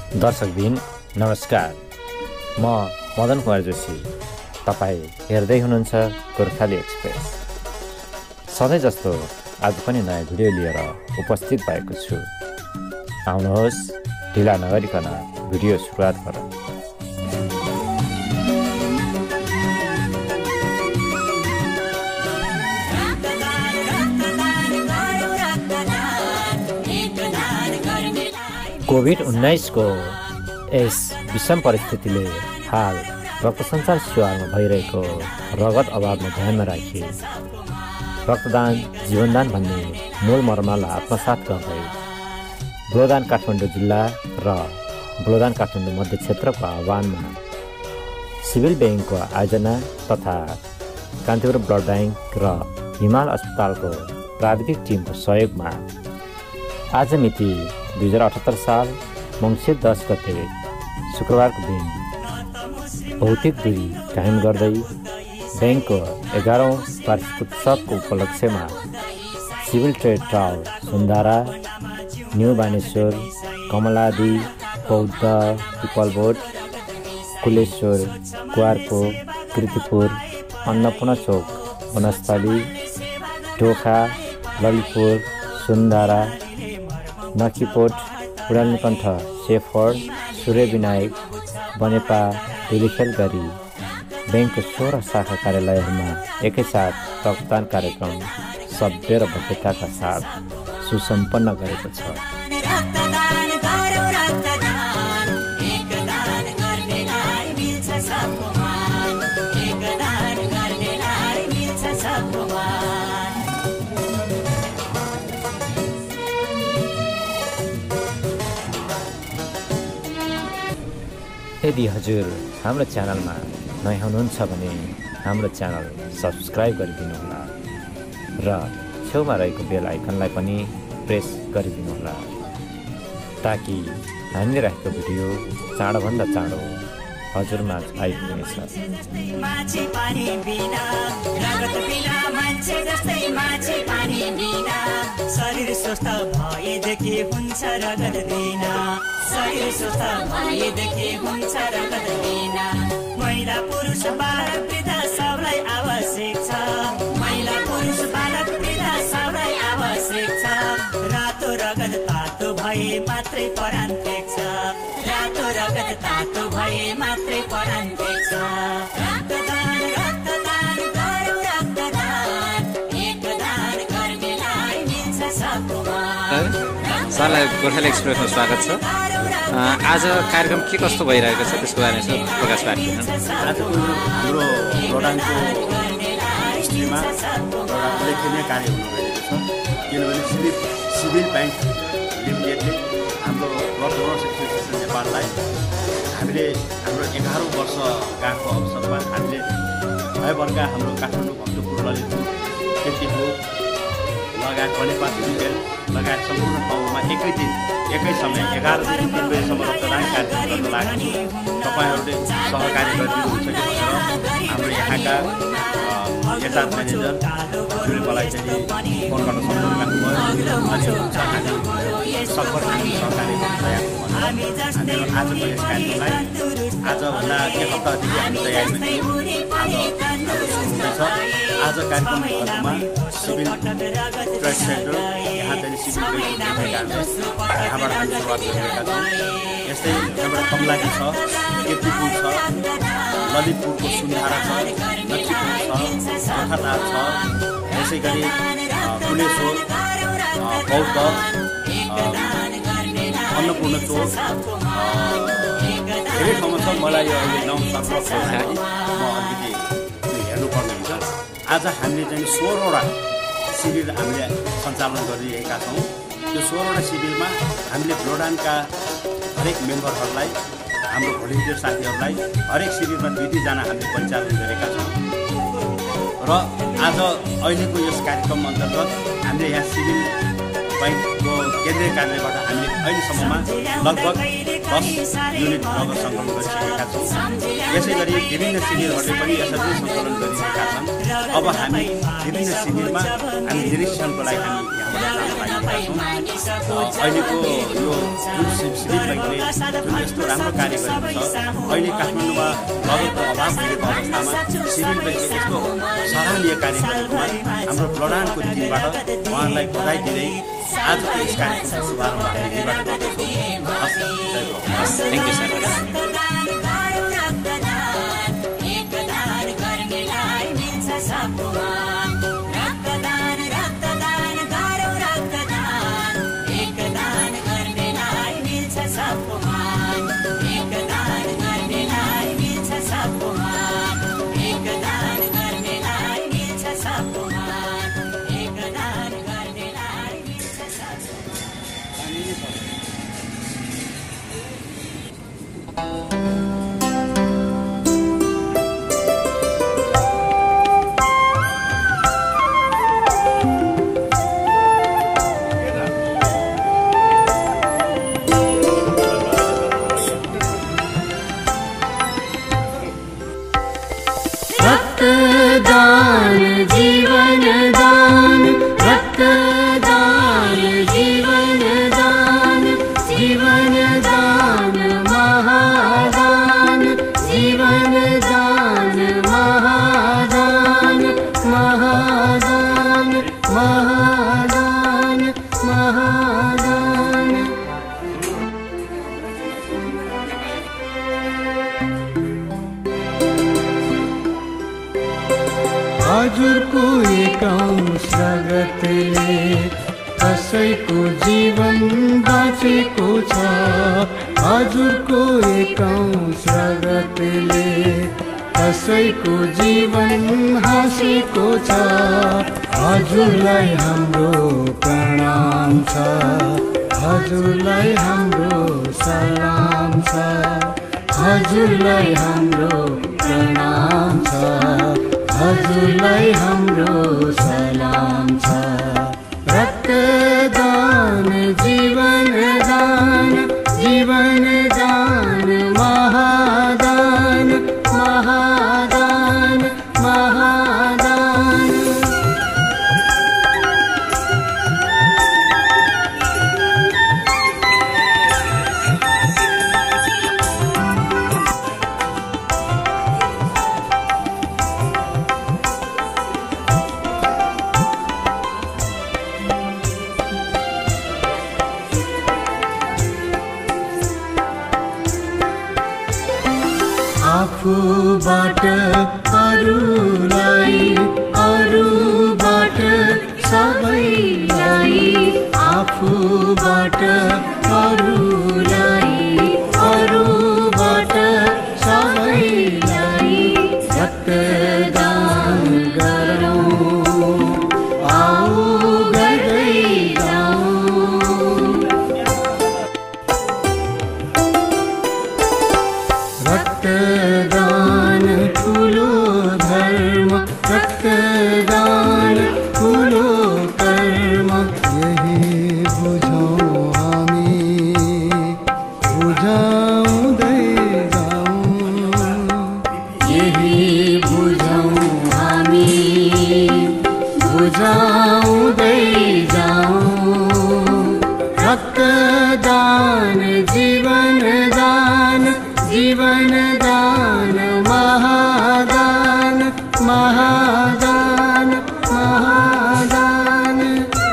दर्शकबिन नमस्कार, म मदन कुमार जोशी। तपाईँ हेर्दै हुनुहुन्छ गोर्खाली एक्सप्रेस। सधैँ जस्तो आज पनि नयाँ भिडियो लिएर उपस्थित भएको छु। आउनुहोस्, ढिला नगरिकन भिडियो सुरुवात गरौँ। कोभिड-19 को यस विषम परिस्थितिले हाल रक्त सञ्चार सेवामा भइरहेको रगत अभावलाई ध्यानमा राखी रक्तदान जीवनदान भन्ने मूल मर्मलाई आत्मसात गर्दै ब्लडदान काठमाडौँ जिल्ला र ब्लडदान काठमाडौँ मध्य क्षेत्रको आह्वानमा सिभिल ब्याङ्कको आयोजना तथा कान्तिपुर ब्लड ब्याङ्क र हिमाल अस्पतालको प्राविधिक टिमको सहयोगमा आज मिति 2078 साल मङ्सिर 10 गते शुक्रबारको दिन भौतिक दूरी कायम गर्दै ब्याङ्कको 11औं वार्षिक उत्सवको उपलक्ष्यमा civil trade tower Sundhara, new Baneshwor, Kamaladi, Boudha, Pipalbot, Kuleshwor, कुवारको, कृतिपुर, अन्नपूर्ण चौक, वनस्थली, टोखा, ललितपुर, सुन्धारा, नखीपोट, उडाल्नेकण्ठ, सेफर, सूर्य विनायक, बनेपा, धुलीखेल गरी ब्याङ्कको 16 शाखा कार्यालयहरूमा एकैसाथ रक्तदान कार्यक्रम सभ्य र भव्यताका साथ सुसम्पन्न गरेको छ। यदि हजुर हाम्रो च्यानलमा नयाँ हुनुहुन्छ भने हाम्रो च्यानल सब्सक्राइब गरिदिनुहोला र छेउमा रहेको बेल आइकनलाई पनि प्रेस गरिदिनुहोला ताकि हामीले राखेको भिडियो चाँडोभन्दा चाँडो हजुरमाझ आइपुग्नेछ। शरीर स्वस्थ भएदेखि हुन्छ रगत दिन, शरीर स्वस्थ भएदेखि हुन्छ रगत दिन। महिला पुरुष बालक वृद्ध सबलाई आवश्यक छ, महिला पुरुष बालक वृद्ध सबलाई आवश्यक छ। रातो रगत तातो भए मात्रै परान टेक्छ, रातो रगत तातो भए मात्रै परान टेक्छ। रक्तदान रक्तदान गरौँ रक्तदान, एक दान गर्नेलाई मिल्छ सबको मान। सरलाई गोर्खाली एक्सप्रेसमा स्वागत छ। आज कार्यक्रम के कस्तो भइरहेको छ त्यसको बारेमा यसो प्रकाश पारिदिनु। आजको हाम्रो ब्लडदानको हिस्ट्रीमा एउटा उल्लेखनीय कार्य हुन गएको छ, किनभने सिभिल ब्याङ्क लिमिटेडले हाम्रो ब्लड डोनर्स एसोसिएसन नेपाललाई हामीले हाम्रो 11औं वर्षगाँठको अवसरमा हामीले भएभरका हाम्रो काठमाडौँ, भक्तपुर, ललितपुर, कृतिपुर लगायत बनेपा, धुलीखेल लगायत सम्पूर्ण ठाउँमा एकै दिन एकै समय 11 दिन 3 बजेसम्म रक्तदान कार्यक्रम गर्न लागेको छु। तपाईँहरूले सहकारी गरिदिनुहुन्छ कि भनेर हाम्रो यहाँका एचआर म्यानेजर जुन मलाई चाहिँ फोनबाट सम्पर्क गर्नुभयो, मान्छेहरू सहकारी सहकारी हामीहरू आजको यस कार्यक्रमलाई आजभन्दा एक हप्तादेखि हामी तयारीमा थियौँ। आज हाम्रो सुरु हुँदैछ। आज कार्यक्रमहरूमा सिभिल ट्रेड सेन्टर यहाँ चाहिँ सिभिल ट्रेड यहाँबाट हामी सुरुवात गरिरहेका छौँ। यस्तै यहाँबाट कमलाकी छ, कीर्तिपुर छ, ललितपुरको सुन्धारा छ, नक्षीपुर छ, गोठानाथ छ, यसै गरी कुलेश्वर, बौद्ध, अन्नपूर्ण चोक धेरै ठाउँमा छ। मलाई यो अहिले नाउँ सर्वप्रथम म अलिकति हेर्नुपर्ने हुन्छ। आज हामीले चाहिँ 16वटा शिविर हामीले सञ्चालन गरिरहेका छौँ। त्यो 16वटा शिविरमा हामीले ब्लडदानका हरेक मेम्बरहरूलाई, हाम्रो भोलिन्टियर साथीहरूलाई हरेक शिविरमा 2-2 जना हामीले परिचालन गरेका छौँ। र आज अहिलेको यस कार्यक्रम अन्तर्गत हामीले यहाँ सिभिल ब्याङ्कको केन्द्रीय कार्यालयबाट हामीले अहिलेसम्ममा लगभग 10 युनिट रगत सङ्कलन गरिसकेका छौँ। यसै गरी विभिन्न शिविरहरूले पनि यसरी सङ्कलन गरिरहेका छन्। अब हामी विभिन्न शिविरमा हामी निरीक्षणको लागि हामी अहिलेको यो जुन सिभिल ब्याङ्कले जुन यस्तो राम्रो कार्य गरेको छ, अहिले काठमाडौँमा रगतको अभाव भएको अवस्थामा सिभिल ब्याङ्कले यस्तो सराहनीय कार्य गरेकोमा हाम्रो ब्लडानको टिमबाट उहाँहरूलाई बधाई दिँदै आजको यस कार्यक्रमको शुभारम्भ हामी यहीँबाट गर्दछौँ। Thank you sir. रक्तदान जीवन दान, रक्तदान जीवन दान, जीवन दान महादान, जीवन दान महादान, महादान महादान महादान। हजुरको एकौं स्वागतले कसैको जीवन बाँचेको छ। हजुरको एकौं स्वागतले कसैको जीवन हाँसेको छ। हजुरलाई हाम्रो प्रणाम छ, हजुरलाई हाम्रो सलाम छ, हजुरलाई हाम्रो प्रणाम छ, हजुरलाई हाम्रो सलाम छ। रक्तदान जीवन दान, जीवन दान महादान, महादान महादान। आफूबाट अरूलाई, अरूबाट सबैलाई, आफूबाट अरूलाई, अरूबाट सबैलाई रक्तदान गरौँ, आऊ गर्दै जाऊँ। रक्तदान ठुलो धर्म, रक्तदान ठुलो कर्म, यही बुझौँ हामी बुझाउँदै जाऊँ, यही बुझौँ हामी बुझाउँदै जाऊँ। रक्तदान जीवन दान, जीवन दान महादान, महादान महादान।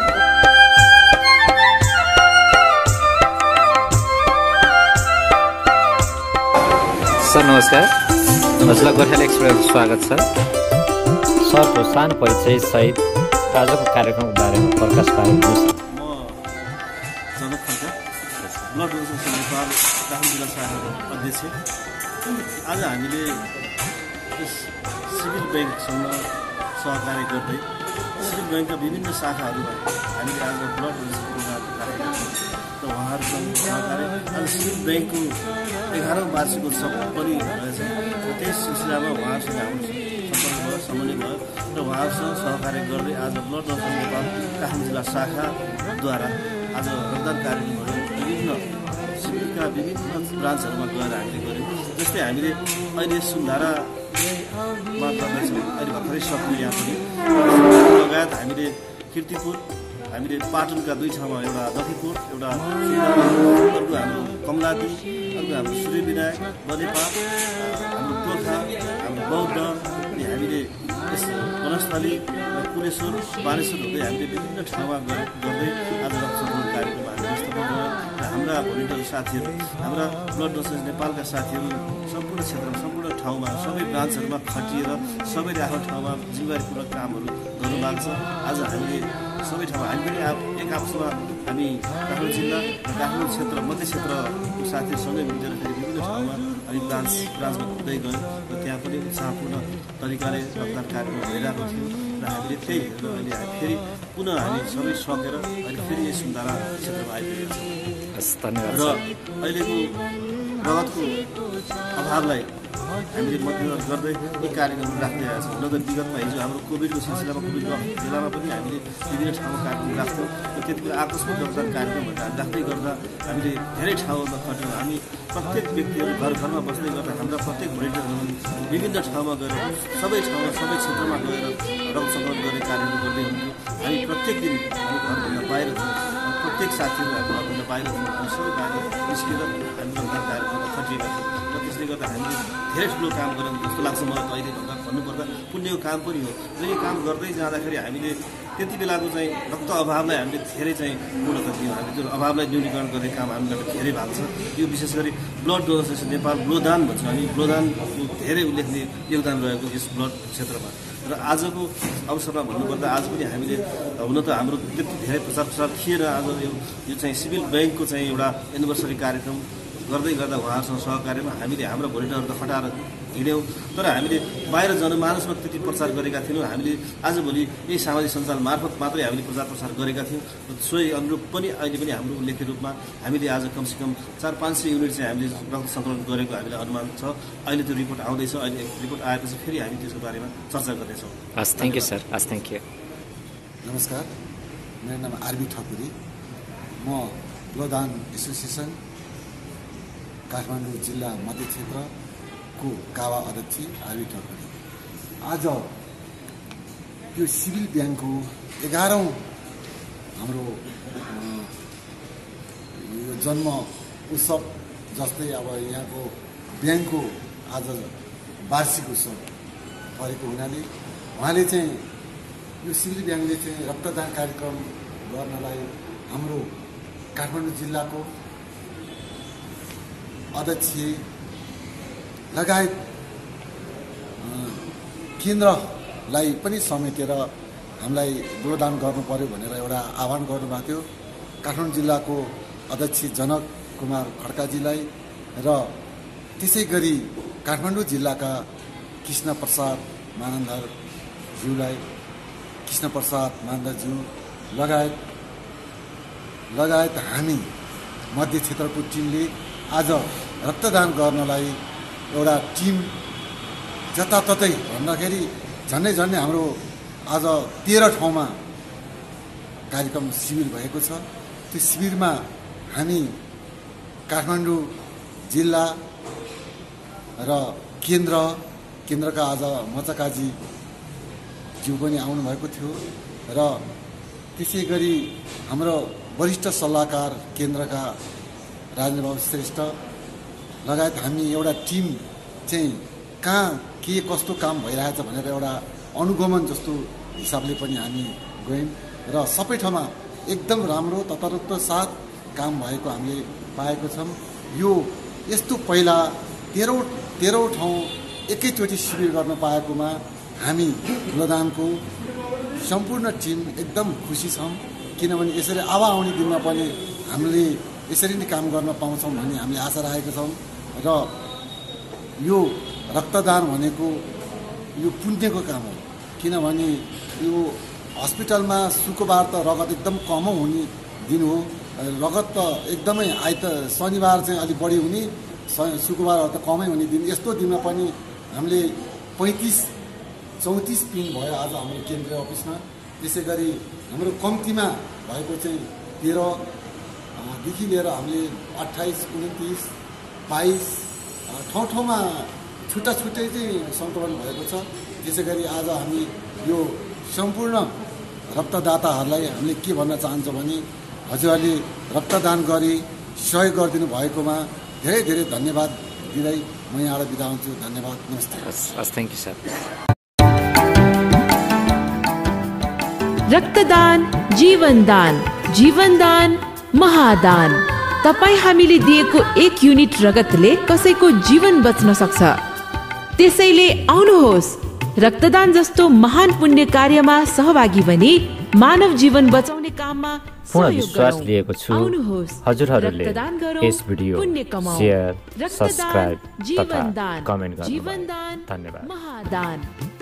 सर नमस्कार, हजुरलाई गोर्खाली एक्सप्रेसमा स्वागत छ। सरको सानो परिचय सहित आजको कार्यक्रमको बारेमा प्रकाश पार्नुहोस्। म जनक खड्का, ब्लड डोनेसन नेपाल काठमाडौँ जिल्ला शाखाको अध्यक्ष। आज हामीले यस सिभिल ब्याङ्कसँग सहकार्य गर्दै सिभिल ब्याङ्कका विभिन्न शाखाहरूमा हामीले आज ब्लड डोनेसन प्रोग्राम राखेका छौँ र उहाँहरूसँग सहकार्य आज सिभिल ब्याङ्कको 11औं वार्षिकोत्सव पनि रहेछ। त्यस सिलसिलामा उहाँहरूसँग हाम्रो सम्पर्क भयो, समन्वय भयो र उहाँहरूसँग सहकार्य गर्दै आज ब्लड डोनेसन नेपाल काठमाडौँ जिल्ला शाखाद्वारा आज रक्तदान कार्यक्रमहरू विभिन्न सिभिलका विभिन्न ब्रान्चहरूमा गएर हामीले गऱ्यौँ। जस्तै हामीले अहिले सुन्धारामा गर्दैछौँ, अहिले भर्खरै सक्नु यहाँ पनि लगायत हामीले किर्तिपुर, हामीले पाटनका 2 ठाउँमा एउटा दखीपुर, एउटा अर्को हाम्रो कमलादी, अर्को हाम्रो सूर्यविनायक, बनेपा, हाम्रो गोर्खा, हाम्रो बौद्ध, अनि हामीले वनस्थली, कुलेश्वर, बानेश्वर हुँदै हामीले विभिन्न ठाउँमा गर्दै आज रक्तदान कार्यक्रम हामीले स्थापना गऱ्यौँ। हाम्रा भोलिन्टियर साथीहरू, हाम्रा ब्लड डोनेसन नेपालका साथीहरू सम्पूर्ण क्षेत्रमा, सम्पूर्ण ठाउँमा, सबै ब्रान्चहरूमा खटिएर सबैले आफ्नो ठाउँमा जिम्मेवारीपूर्वक कामहरू गर्नुभएको छ। आज हामीले सबै ठाउँमा हामी पनि एक आपसमा हामी काठमाडौँ जिल्ला र काठमाडौँ क्षेत्र, मध्य क्षेत्रको साथीहरूसँगै मिलेर फेरि विभिन्न ठाउँमा हामी ब्रान्चमा घुम्दै गयौँ र त्यहाँ पनि उत्साहपूर्ण तरिकाले रक्तदान कार्यक्रम भइरहेको थियो र हामीले त्यही हेरेर अहिले फेरि पुनः हामी सबै सकेर अहिले फेरि यही सुन्धारा क्षेत्रमा आइपुगेका छौँ र अहिलेको रगतको अभावलाई हामीले मध्यनजर गर्दै यी कार्यक्रम राख्दै आएका छौँ। न त विगतमा हिजो हाम्रो कोभिडको सिलसिलामा कोभिडको बेलामा पनि हामीले विभिन्न ठाउँमा कार्यक्रम राख्थ्यौँ र त्यति बेला आकस्मिक रक्तदान कार्यक्रम भनेर राख्दै गर्दा हामीले धेरै ठाउँमा खट्यौँ। हामी प्रत्येक व्यक्तिहरू घर घरमा बस्दै गर्दा हाम्रा प्रत्येक भोलिन्टियरहरू विभिन्न ठाउँमा गएर सबै ठाउँमा, सबै क्षेत्रमा गएर रक्त सङ्कलन गर्ने कार्यहरू गर्दै हुन्थ्यो। हामी प्रत्येक दिन हामी घरभन्दा बाहिर थियौँ, प्रत्येक साथीहरू हामी घरभन्दा बाहिर थियौँ, हामी सबै बाहिर निस्केर हामी रक्तदान कार्यक्रममा खटिएका थियौँ र त्यसले गर्दा हामीले धेरै ठुलो काम गऱ्यौँ जस्तो लाग्छ मलाई। त अहिले भन्नुपर्दा पुण्यको काम पनि हो र यो काम गर्दै जाँदाखेरि हामीले त्यति बेलाको चाहिँ रक्त अभावलाई हामीले धेरै चाहिँ पूर्णता दियौँ। हामीले त्यो अभावलाई न्यूनीकरण गर्ने काम हामीलाई धेरै भएको छ। यो विशेष गरी ब्लड डोनेसन नेपाल ब्लडदान भन्छ, हामी ब्लडदानको धेरै उल्लेखनीय योगदान रहेको यस ब्लड क्षेत्रमा। र आजको अवसरमा भन्नुपर्दा आज पनि हामीले हुन त हाम्रो त्यति धेरै प्रचार थिएन। आज यो चाहिँ सिभिल ब्याङ्कको चाहिँ एउटा एनिभर्सरी कार्यक्रम गर्दै गर्दा उहाँहरूसँग सहकार्यमा हामीले हाम्रो भोलिन्टियरहरू त खटाएर हिँड्यौँ, तर हामीले बाहिर जनमानसमा त्यति प्रचार गरेका थियौँ। हामीले आजभोलि यही सामाजिक सञ्जाल मार्फत मात्रै हामीले प्रचार प्रसार गरेका थियौँ। सोही अनुरूप पनि अहिले पनि हाम्रो उल्लेख्य रूपमा हामीले आज कमसेकम 400-500 युनिट चाहिँ हामीले रक्त सङ्कलन गरेको हामीलाई अनुमान छ। अहिले त्यो रिपोर्ट आउँदैछ, अहिले रिपोर्ट आएपछि फेरि हामी त्यसको बारेमा चर्चा गर्नेछौँ। हस्, थ्याङ्क यू सर। हस्, थ्याङ्क यू। नमस्कार, मेरो नाम आरबी ठकुरी, म ब्लडदान एसोसिएसन काठमाडौँ जिल्ला मध्य क्षेत्रको कावा अध्यक्ष आरबी ठकुरी। आज यो सिभिल ब्याङ्कको 11औं हाम्रो यो जन्म उत्सव जस्तै अब यहाँको ब्याङ्कको आज वार्षिक उत्सव परेको हुनाले उहाँले चाहिँ यो सिभिल ब्याङ्कले चाहिँ रक्तदान कार्यक्रम गर्नलाई हाम्रो काठमाडौँ जिल्लाको अध्यक्ष लगायत केन्द्रलाई पनि समेटेर हामीलाई ब्लडदान गर्नु पर्यो भनेर एउटा आह्वान गर्नुभएको थियो। काठमाडौँ जिल्लाको अध्यक्ष जनक कुमार खड्काजीलाई र त्यसै गरी काठमाडौँ जिल्लाका कृष्ण प्रसाद मानन्दरज्यूलाई, कृष्ण प्रसाद मानन्दरज्यू लगायत हामी मध्य क्षेत्रको टिमले आज रक्तदान गर्नलाई एउटा टिम जताततै भन्दाखेरि झन्डै हाम्रो आज 13 ठाउँमा कार्यक्रम शिविर भएको छ। त्यो शिविरमा हामी काठमाडौँ जिल्ला र केन्द्रका आज मचकाजी ज्यू पनि आउनुभएको थियो र त्यसै गरी हाम्रो वरिष्ठ सल्लाहकार केन्द्रका राजेन्द्र बाबु श्रेष्ठ लगायत हामी एउटा टिम चाहिँ कहाँ के कस्तो काम भइरहेछ भनेर एउटा अनुगमन जस्तो हिसाबले पनि हामी गयौँ र सबै ठाउँमा एकदम राम्रो तटस्थ साथ काम भएको हामीले पाएको छौँ। यो यस्तो पहिला 13औं ठाउँ एकैचोटि शिविर गर्न पाएकोमा हामी ब्लडदानको सम्पूर्ण टिम एकदम खुसी छौँ, किनभने यसरी अब आउने दिनमा पनि हामीले यसरी नै काम गर्न पाउँछौँ भन्ने हामीले आशा राखेका छौँ। र यो रक्तदान भनेको यो पुण्यको काम हो, किनभने यो हस्पिटलमा शुक्रबार त रगत एकदम कम हुने दिन हो। रगत त एकदमै शनिबार चाहिँ अलिक बढी हुने, शुक्रबार त कमै हुने दिन। यस्तो दिनमा पनि हामीले 35-34 पिन भयो आज हाम्रो केन्द्रीय अफिसमा। त्यसै गरी हाम्रो कम्तीमा भएको चाहिँ 13 देखि लिएर हामीले 28, 29, 22 ठाउँ-ठाउँमा छुट्टा छुट्टै चाहिँ सङ्कलन भएको छ। त्यसै गरी आज हामी यो सम्पूर्ण रक्तदाताहरूलाई हामीले के भन्न चाहन्छौँ भने हजुरहरूले रक्तदान गरी सहयोग गरिदिनु भएकोमा धेरै धेरै धन्यवाद दिँदै म यहाँबाट बिदा हुन्छु। धन्यवाद, नमस्ते। हस्, थ्याङ्क यू सर। रक्तदान जीवनदान, जीवनदान महादान। तपाई हामीले दिएको 1 युनिट रगतले कसैको जीवन बच्न सक्छ। त्यसैले आउनुहोस्, रक्तदान जस्तो महान पुण्य कार्यमा सहभागी बनी मानव जीवन बचाउने काममा पूर्ण विश्वास लिएको छु हजुरहरूले यस भिडियो सेयर, सब्स्क्राइब तथा कमेन्ट गर्नु। धन्यवाद। महादान।